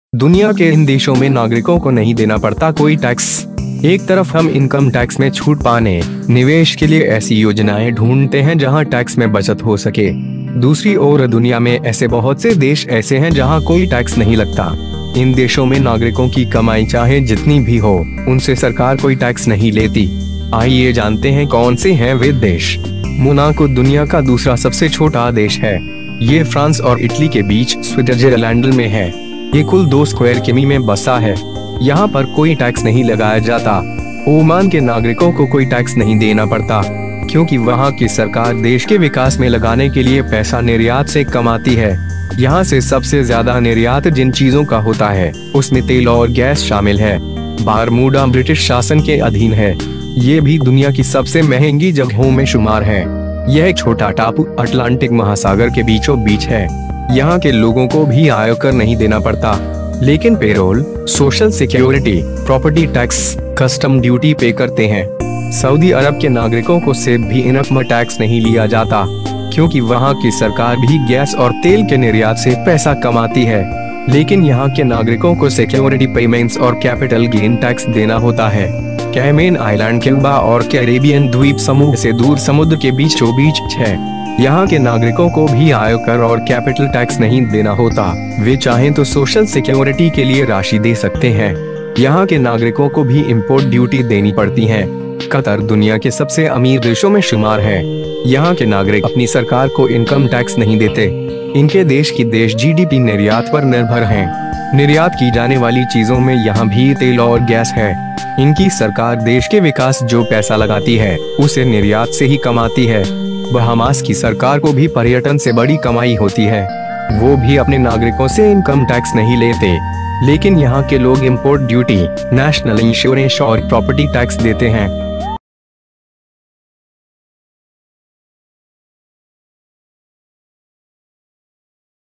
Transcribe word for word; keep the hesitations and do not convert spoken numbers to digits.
दुनिया के इन देशों में नागरिकों को नहीं देना पड़ता कोई टैक्स। एक तरफ हम इनकम टैक्स में छूट पाने, निवेश के लिए ऐसी योजनाएं ढूंढते हैं जहां टैक्स में बचत हो सके। दूसरी ओर दुनिया में ऐसे बहुत से देश ऐसे हैं जहां कोई टैक्स नहीं लगता। इन देशों में नागरिकों की कमाई चाहे जितनी भी हो, उनसे सरकार कोई टैक्स नहीं लेती। आइए जानते हैं कौन से हैं वे देश। मोनाको दुनिया का दूसरा सबसे छोटा देश है। ये फ्रांस और इटली के बीच स्विट्जरलैंड में है। ये कुल दो स्क्वायर किमी में बसा है। यहाँ पर कोई टैक्स नहीं लगाया जाता। ओमान के नागरिकों को कोई टैक्स नहीं देना पड़ता, क्योंकि वहाँ की सरकार देश के विकास में लगाने के लिए पैसा निर्यात से कमाती है। यहाँ से सबसे ज्यादा निर्यात जिन चीजों का होता है उसमें तेल और गैस शामिल है। बारमूडा ब्रिटिश शासन के अधीन है। ये भी दुनिया की सबसे महंगी जगहों में शुमार है। यह छोटा टापू अटलांटिक महासागर के बीचों बीच है। यहाँ के लोगों को भी आयकर नहीं देना पड़ता, लेकिन payroll, social security, property tax, custom duty pay करते हैं। सऊदी अरब के नागरिकों को से भी इनकम टैक्स नहीं लिया जाता, क्योंकि वहाँ की सरकार भी गैस और तेल के निर्यात से पैसा कमाती है। लेकिन यहाँ के नागरिकों को सिक्योरिटी पेमेंट्स और कैपिटल गेन टैक्स देना होता है। कैमेन आइलैंड क्यूबा और कैरेबियन द्वीप समूह से दूर समुद्र के बीचों बीच है। यहाँ के नागरिकों को भी आयकर और कैपिटल टैक्स नहीं देना होता। वे चाहें तो सोशल सिक्योरिटी के लिए राशि दे सकते हैं। यहाँ के नागरिकों को भी इम्पोर्ट ड्यूटी देनी पड़ती है। कतर दुनिया के सबसे अमीर देशों में शुमार है। यहाँ के नागरिक अपनी सरकार को इनकम टैक्स नहीं देते। इनके देश की देश जीडीपी निर्यात पर निर्भर है। निर्यात की जाने वाली चीजों में यहाँ भी तेल और गैस है। इनकी सरकार देश के विकास जो पैसा लगाती है उसे निर्यात से ही कमाती है। बहामास की सरकार को भी पर्यटन से बड़ी कमाई होती है। वो भी अपने नागरिकों से इनकम टैक्स नहीं लेते, लेकिन यहाँ के लोग इम्पोर्ट ड्यूटी, नेशनल इंश्योरेंस और प्रॉपर्टी टैक्स देते हैं।